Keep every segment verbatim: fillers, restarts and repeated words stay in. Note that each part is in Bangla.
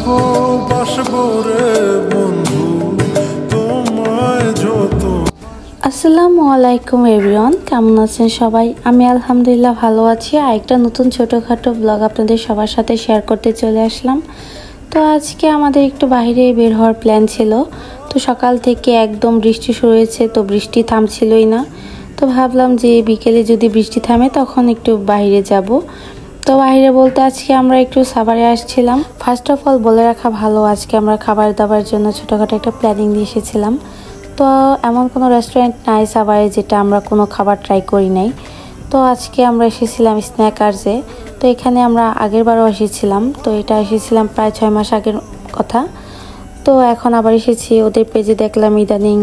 থাকবো বাসবো রে বন্ধু তোমায় যত। আসসালামু আলাইকুম এভরিওয়ান, কেমন আছেন সবাই? আমি আলহামদুলিল্লাহ ভালো আছি। আর একটা নতুন ছোটোখাটো ব্লগ আপনাদের সবার সাথে শেয়ার করতে চলে আসলাম। তো আজকে আমাদের একটু বাইরে বের হওয়ার প্ল্যান ছিল। তো সকাল থেকে একদম বৃষ্টি শুরু হয়েছে, তো বৃষ্টি থামছিলই না। তো ভাবলাম যে বিকেলে যদি বৃষ্টি থামে তখন একটু বাইরে যাব। তো বাইরে বলতে আজকে আমরা একটু সাভারে আসছিলাম। ফার্স্ট অফ অল বলে রাখা ভালো, আজকে আমরা খাবার দাবার জন্য ছোটোখাটো একটা প্ল্যানিং দিয়ে এসেছিলাম। তো এমন কোনো রেস্টুরেন্ট নাই সাভারে যেটা আমরা কোনো খাবার ট্রাই করি নাই। তো আজকে আমরা এসেছিলাম স্ন্যাকার্সে। তো এখানে আমরা আগের বারও এসেছিলাম, তো এটা এসেছিলাম প্রায় ছয় মাস আগের কথা। তো এখন আবার এসেছি। ওদের পেজে দেখলাম ইদানিং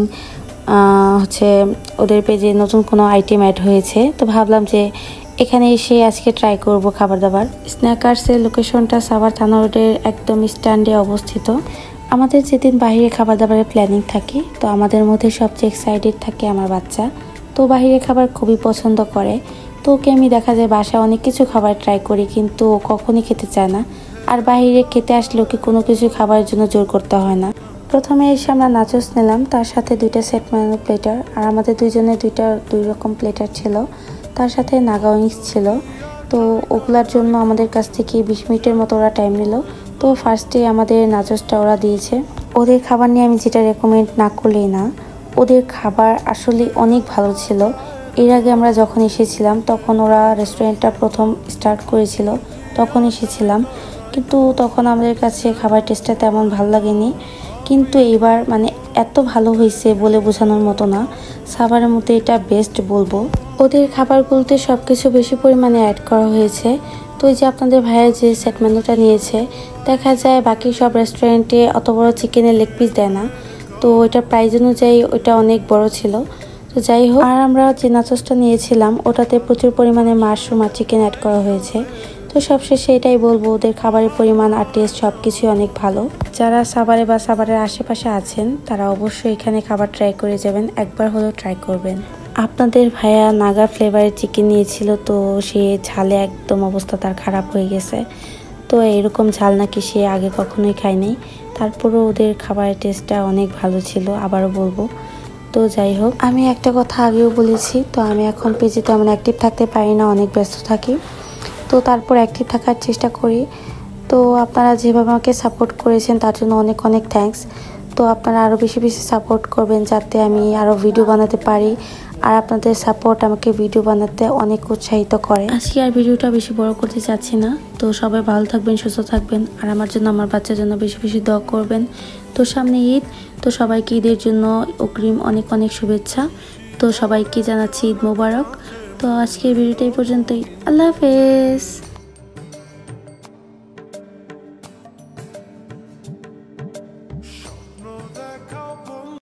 হচ্ছে ওদের পেজে নতুন কোনো আইটেম অ্যাড হয়েছে। তো ভাবলাম যে এখানে এসে আজকে ট্রাই করব খাবার দাবার। স্ন্যাকার্সের লোকেশনটা সাভার থানা রোডের একদম স্ট্যান্ডে অবস্থিত। আমাদের যেদিন বাইরে খাবার দাবারের প্ল্যানিং থাকে, তো আমাদের মধ্যে সবচেয়ে এক্সাইটেড থাকে আমার বাচ্চা। তো বাইরে খাবার খুবই পছন্দ করে। তো ওকে আমি দেখা যায় বাসায় অনেক কিছু খাবার ট্রাই করি, কিন্তু ও কখনই খেতে চায় না। আর বাইরে খেতে আসলে ওকে কোনো কিছু খাবারের জন্য জোর করতে হয় না। প্রথমে এসে আমরা নাচোস নিলাম, তার সাথে দুইটা সেট মেনু প্লেটার, আর আমাদের দুইজনের দুইটা দুই রকম প্লেটার ছিল। তার সাথে নাগা উইংস ছিল। তো ওগুলার জন্য আমাদের কাছ থেকে বিশ মিনিটের মতো ওরা টাইম নিল। তো ফার্স্টে আমাদের নাচোসটা ওরা দিয়েছে। ওদের খাবার নিয়ে আমি যেটা রেকমেন্ড না করলেই না, ওদের খাবার আসলে অনেক ভালো ছিল। এর আগে আমরা যখন এসেছিলাম তখন ওরা রেস্টুরেন্টটা প্রথম স্টার্ট করেছিল, তখন এসেছিলাম, কিন্তু তখন আমাদের কাছে খাবার টেস্টটা তেমন ভালো লাগেনি। কিন্তু এবার মানে এত ভালো হয়েছে বলে বোঝানোর মতো না। সাভারের মধ্যে এটা বেস্ট বলবো। ওদের খাবারগুলোতে সব কিছু বেশি পরিমাণে অ্যাড করা হয়েছে। তো এই যে আপনাদের ভাইয়ের যে সেট মেনুটা নিয়েছে, দেখা যায় বাকি সব রেস্টুরেন্টে অত বড় চিকেনের লেগ পিস দেয় না। তো ওইটা প্রাইস অনুযায়ী ওইটা অনেক বড় ছিল। তো যাই হোক, আর আমরা যে নাচোসটা নিয়েছিলাম ওটাতে প্রচুর পরিমাণে মাশরুম আর চিকেন অ্যাড করা হয়েছে। তো সবশেষে এটাই বলবো, ওদের খাবারের পরিমাণ আর টেস্ট সব কিছুই অনেক ভালো। যারা সাভারে বা সাভারের আশেপাশে আছেন তারা অবশ্যই এখানে খাবার ট্রাই করে যাবেন, একবার হলেও ট্রাই করবেন। আপনাদের ভাইয়া নাগা ফ্লেভারের চিকেন নিয়েছিল, তো সে ঝালে একদম অবস্থা তার খারাপ হয়ে গেছে। তো এরকম ঝাল নাকি সে আগে কখনোই খায়নি। তারপরও ওদের খাবারের টেস্টটা অনেক ভালো ছিল, আবারও বলবো। তো যাই হোক, আমি একটা কথা আগেও বলেছি, তো আমি এখন পেজে তেমন অ্যাক্টিভ থাকতে পারি না, অনেক ব্যস্ত থাকি। তো তারপর অ্যাক্টিভ থাকার চেষ্টা করি। তো আপনারা যেভাবে আমাকে সাপোর্ট করেছেন তার জন্য অনেক অনেক থ্যাঙ্কস। তো আপনারা আরও বেশি বেশি সাপোর্ট করবেন যাতে আমি আরও ভিডিও বানাতে পারি। আর আপনাদের সাপোর্ট আমাকে ভিডিও বানাতে অনেক উৎসাহিত করে। আজকে আর ভিডিওটা বেশি বড় করতে চাচ্ছি না। তো সবাই ভালো থাকবেন, সুস্থ থাকবেন, আর আমার জন্য আমার বাচ্চার জন্য বেশি বেশি দোয়া করবেন। তো সামনে ঈদ, তো সবাইকে ঈদের জন্য অগ্রিম অনেক অনেক শুভেচ্ছা। তো সবাইকে জানাচ্ছি ঈদ মোবারক। তো আজকের ভিডিওটা এই পর্যন্তই। আল্লাহ হাফেজ।